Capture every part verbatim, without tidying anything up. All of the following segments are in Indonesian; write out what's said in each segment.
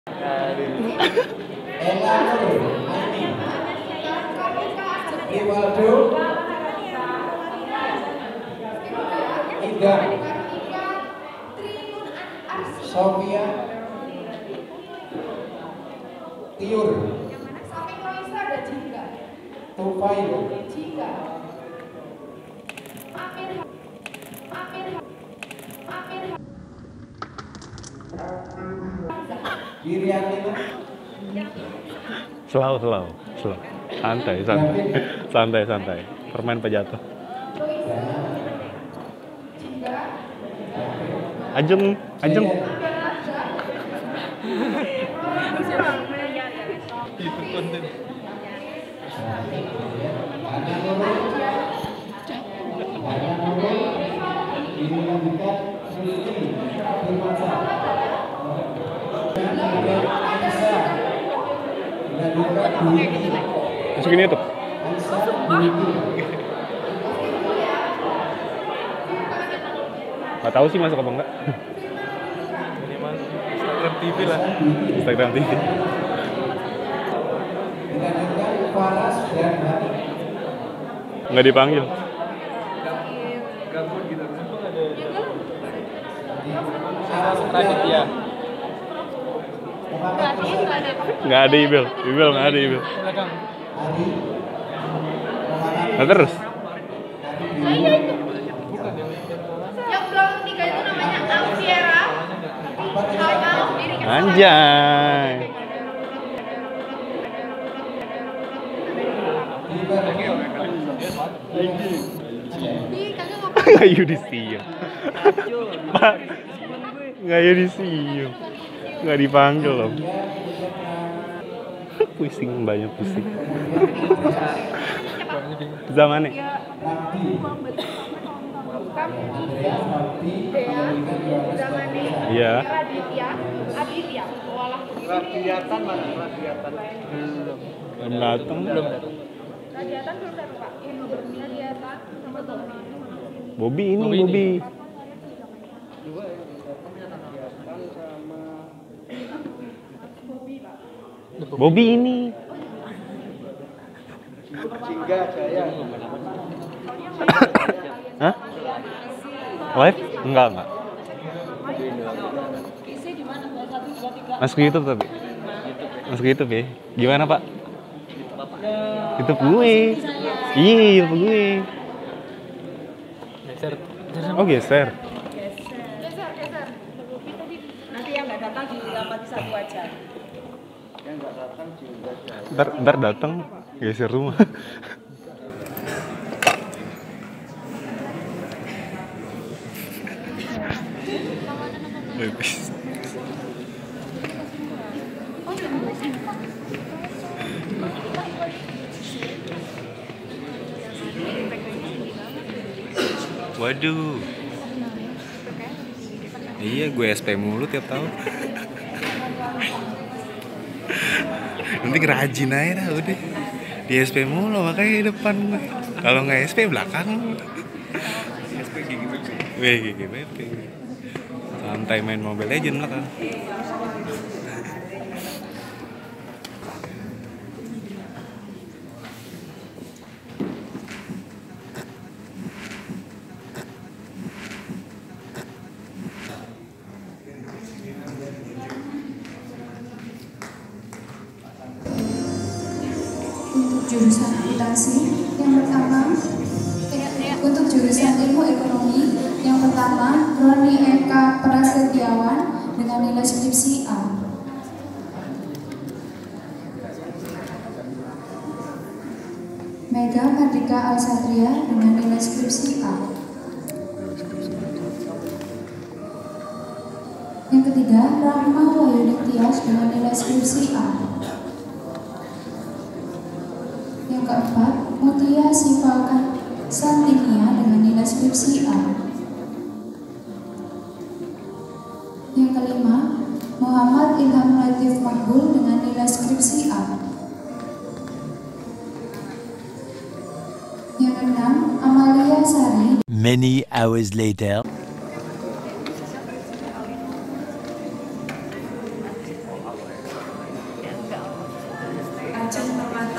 Rivaldo, Ida, Sofia, Tiur, Tufail, Wirianina, Selalu, selalu, selalu. Santai, santai, santai, santai. Permain pejatuh. Ajeng, ajeng. Itu konten. Masukin itu. Gak tahu sih masuk apa enggak. Ini mah Instagram T V lah. Instagram T V. Nggak dipanggil. Gabut gitu. Raditya. Nggak ada Ibel. Ibel nggak ada Ibel. Belakang. Nah terus. Yang belakang tiga itu namanya Alfiera. Anjay. Nggak yudisium. Pak, nggak yudisium. Nggak dipanggil loh. Pusing, banyak pusing. Zaman nih. Iya. Raditya, Aditya, walah. Radiatan mana? Radiatan. Belum datang. Belum datang. Radiatan belum datang Pak. Radiatan sama Tommy. Bobby ini, Bobby Bobby. ini. Bobby ini. Jingga Jaya. Hah? Live? Enggak, enggak. Masuk ke YouTube tapi. Masuk ke YouTube ya. Gimana, Pak? YouTube gue. Iya, YouTube gue. Geser. Oh, geser. Geser, geser. Nanti yang nggak datang dilapati satu aja. Yang nggak datang Jingga Jaya. Ntar, ntar datang geser rumah. Waduh. Iya, gue S P mulu tiap tahun. Nanti ngerajin aja dah udah. Di S P mulu makanya di depan gue. Kalau nggak S P belakang. S P kayak gitu sih. Weh, kayak gitu. Santai main Mobile Legends lah kan. Untuk jurusan akuntansi yang pertama, untuk jurusan ilmu ekonomi yang pertama Roni Eka Prasetyawan dengan nilai skripsi A. Mega Mardika Alsatria dengan nilai skripsi A. Yang ketiga Rahma Wahyudi Tias dengan nilai skripsi A. Yang keempat, Mutia Siva Santinia dengan nilai skripsi A. Yang kelima, Muhammad Ilham Latif Makbul dengan nilai skripsi A. Yang keenam, Amalia Sari. Many hours later.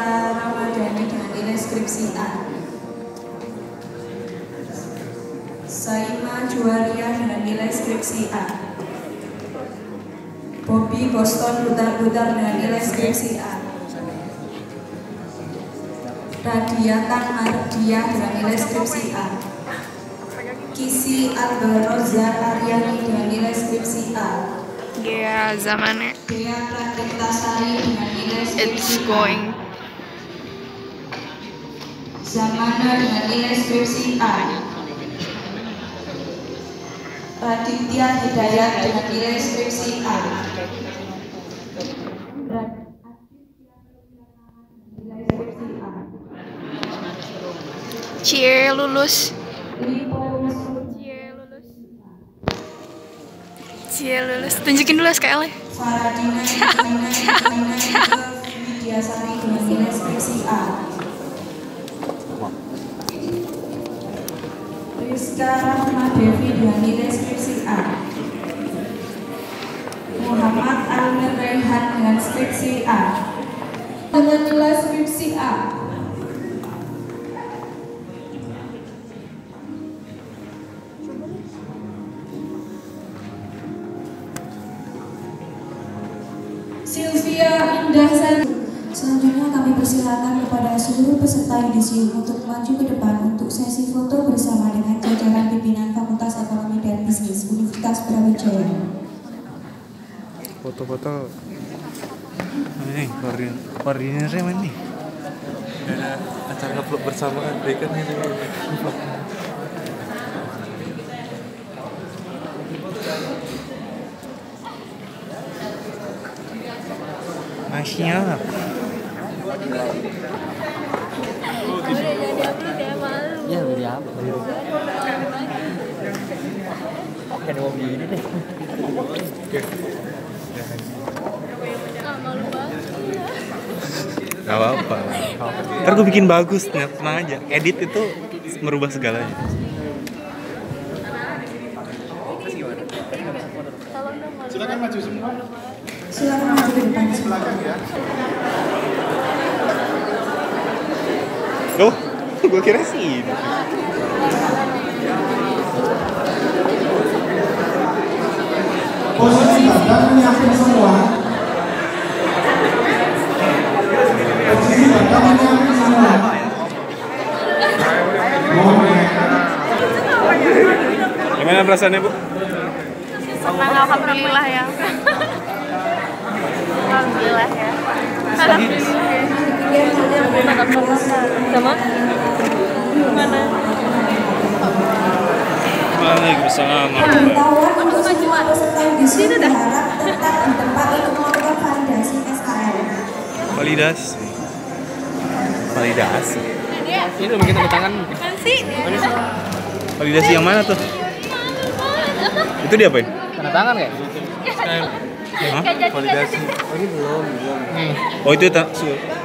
Rizka Ramadhani dengan nilai skripsi A. Saima Juwaria dengan nilai skripsi A. Bobby Boston Butar-Butar dengan nilai skripsi A. Radiatan Mardiah dengan nilai skripsi A. Kisi Albaroza Aryani dengan nilai skripsi A. Ya, zamannya. Dea Pratiktasari dengan nilai skripsi It's A. going. Zamana dengan nilai skripsi A. Raditya Hidayat dengan nilai skripsi A. Nilai skripsi A. Cie lulus. Lipo Cie lulus. Cie lulus. Tunjukin dulu S K L-nya. Faradina Ikhwana Ikhwana Widyasari dengan nilai skripsi A. Rizka Rahma Devi dengan nilai skripsi A. Muhammad Almir Raihan dengan skripsi A. Dengan nilai skripsi A. Sylvia Indah Sari. Selanjutnya kami persilakan kepada seluruh peserta yudisium untuk maju ke depan untuk sesi foto bersama dengan jajaran pimpinan Fakultas Ekonomi dan Bisnis Universitas Brawijaya. Foto-foto. Ini koordin koordinatornya mana nih? Ada acara ngevlog bersama mereka nih. Masya Allah. Ya udah diupload. Oke, mau gini deh. Gak apa-apa. Ntar gue bikin bagus, tenang aja. Edit itu merubah segalanya. Silakan maju semua. Silakan maju ke depan semua. Loh, gue kira sih. Posisi badan menyamping semua. Posisi badan menyamping semua. Mohon ya. Gimana perasaannya, Bu? Senang, alhamdulillah ya. Alhamdulillah ya. Sama? Mana? Waalaikumsalam. Pemberitahuan untuk semua peserta yudisium berharap tetap di tempat untuk melakukan validasi S K L. Validasi. Validasi. Ini udah bikin tanda tangan. Kan sih? Validasi yang mana tuh? Itu diapain? Tanda tangan kayak? Hah? Validasi. Oh ini belum, belum. Oh itu tak.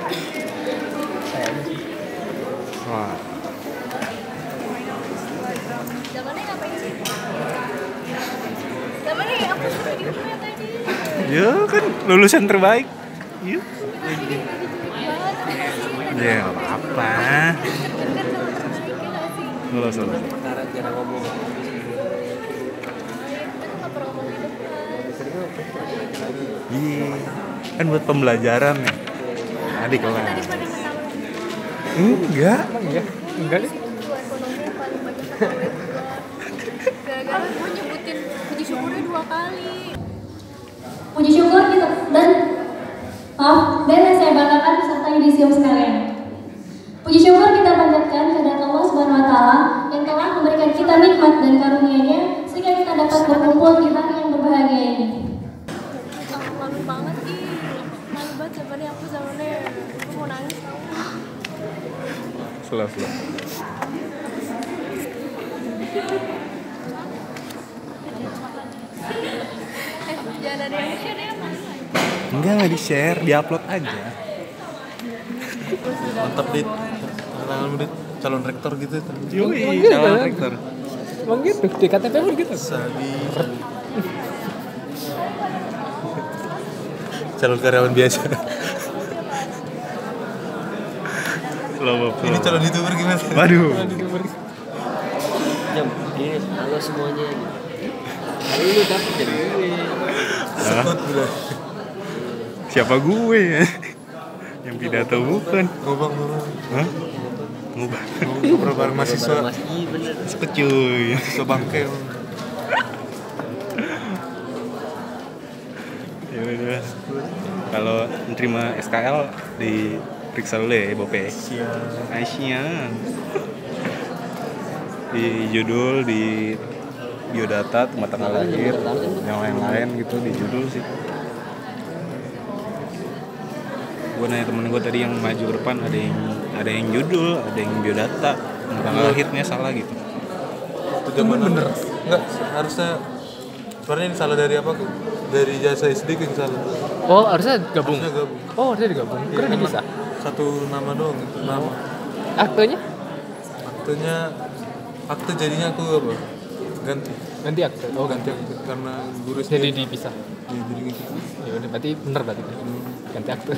Wah. Zamannya ngapain sih? Zamannya apa sih videonya tadi? Ya kan lulusan terbaik. Yuk. Ya nggak apa-apa. Lulus lulus. Cara ngomong. Iya. Kan buat pembelajaran ya. Adik kelas. Enggak. Enggak, enggak deh. Gara-gara gue nyebutin puji syukurnya dua kali. Puji syukur kita dan maaf dan yang saya banggakan peserta yudisium sekalian. Puji syukur kita panjatkan kepada Allah Subhanahu Wa Taala yang telah memberikan kita nikmat dan karunia-Nya sehingga kita dapat berkumpul di hari yang berbahagia ini. Ah, malu banget ih. Malu banget zamannya aku zamannya. Aku mau nangis tau. Slow slow. Eh, jangan ada yang share ya, Mas. Enggak nggak di share, di-upload aja. Mantap dit. Tangan dit. Calon rektor gitu. Yoi, calon rektor. Emang gitu, di K T P pun gitu. Sabi. Calon karyawan biasa. Lobo Pro. Ini calon youtuber gimana? Waduh. Jam, gini, halo semuanya. Halo lu dapet dari gue. Sekut udah. Siapa gue ya? Yang pidato bukan. Ngobang ngobang. Hah? Ngubah. Ngobrol bareng mahasiswa. Mas, iya bener. Sekecuy. Mahasiswa bangke. Ya udah. Kalau terima S K L diperiksa dulu ya, Bope. Aisyah. Di judul, di biodata, tempat tanggal lahir, yang lain-lain gitu di judul sih. Gue nanya temen gue tadi yang maju ke depan, ada yang ada yang judul, ada yang biodata, tempat tanggal lahirnya salah gitu. Itu zaman bener. Enggak, harusnya sebenarnya ini salah dari apa tuh? Dari jasa S D yang salah. Oh, harusnya gabung. Harusnya gabung. Oh, harusnya digabung. Iya, Keren nama- bisa. Satu nama doang itu nama. Aktenya Aktenya akte jadinya aku apa? Ganti. ganti akte. Oh, ganti. Ganti akte karena guru S D. Jadi dipisah. Iya, jadi gitu. Ya udah berarti bener berarti. Ganti akte.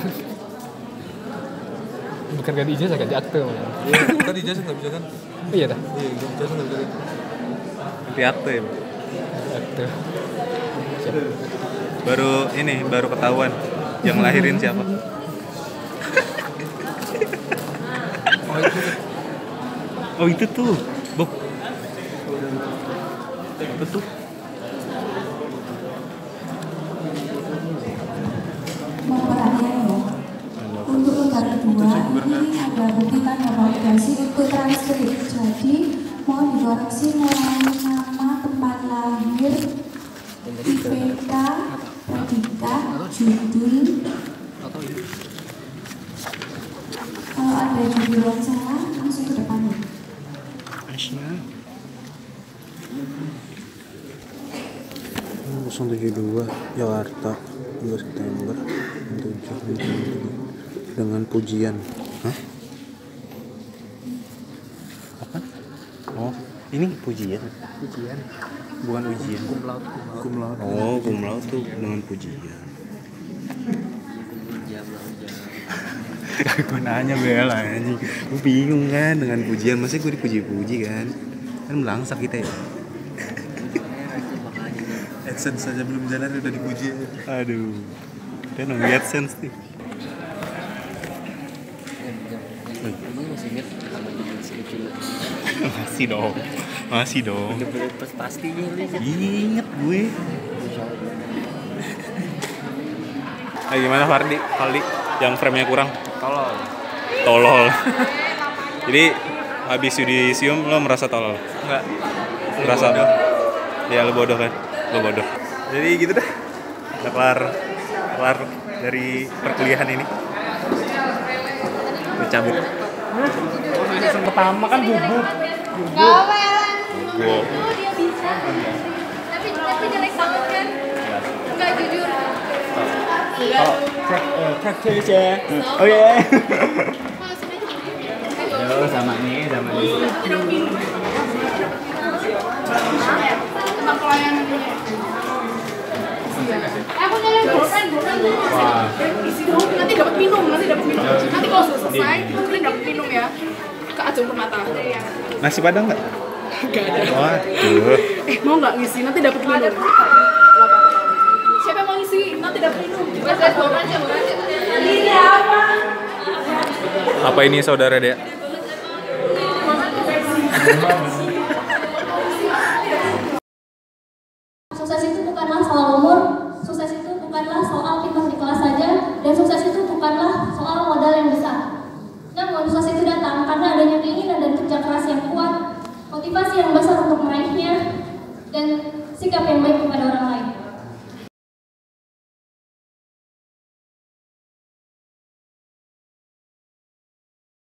Bukan ganti ijazah, ganti akte malah. Iya, kan ijazah nggak bisa ganti. Oh, iya dah. Iya, ijazah nggak bisa ganti. Nanti akte ya. Akte. Siap. Baru ini, baru ketahuan yang lahirin siapa. Oh itu tuh, Bok. Itu tuh. Mau perhatian ya. Untuk lembar kedua ini ada bukti tanda validasi untuk transkrip. Jadi mohon dikoreksi mulai nama, tempat lahir, I P K, predikat, judul. Kalau ada judul yang salah langsung ke depan. Aisyah. nol tujuh dua Jakarta dua September tujuh dengan pujian. Hah? Apa? Oh, ini pujian. Ujian. Bukan ujian. Cum laude. Cum laude. Oh, cum laude tuh dengan pujian. Jam lah jam. Gue nanya bela anjing. Gue bingung kan dengan pujian. Masa gue dipuji-puji kan? Kan melangsak kita ya. AdSense saja belum jalan udah dipuji. Aduh. Kita nunggu AdSense nih. Ini masih inget sama di skripsi lu. Masih dong. Masih dong. Bener-bener pas pastinya lu inget. Ingat gue. Insya Allah. Ah, gimana Fardi? Fardi yang frame-nya kurang? Tolol. Tolol. Jadi habis yudisium lo merasa tolol? Enggak. Merasa apa? Ya lo bodoh kan? Lo bodoh. Jadi gitu dah. Udah kelar kelar dari perkuliahan ini. Gue cabut. Yang pertama kan bubuk. Gue Dia bisa. Tapi tapi jelek banget kan? Enggak jujur. Praktis ya. Oh ya. Yo sama nih, sama nih. Aku nyalain bosan, bosan. Isi dulu, nanti dapat minum, nanti dapat minum. Nanti kalau sudah selesai, kalian dapat minum ya. Ke Ajeng Permata. nasi padang nggak? Gak ada. Waduh. Eh, mau nggak ngisi? Nanti dapat minum. Siapa yang mau ngisi? Nanti dapat minum. Saya bawa aja, bawa aja. Ini apa? Apa ini saudara Dea? Sukses itu bukanlah soal umur, sukses itu bukanlah soal pintar di kelas saja, dan sukses itu bukanlah soal modal yang besar. Namun sukses itu datang karena adanya keinginan dan kerja keras yang kuat, motivasi yang besar untuk meraihnya, dan sikap yang baik kepada orang lain.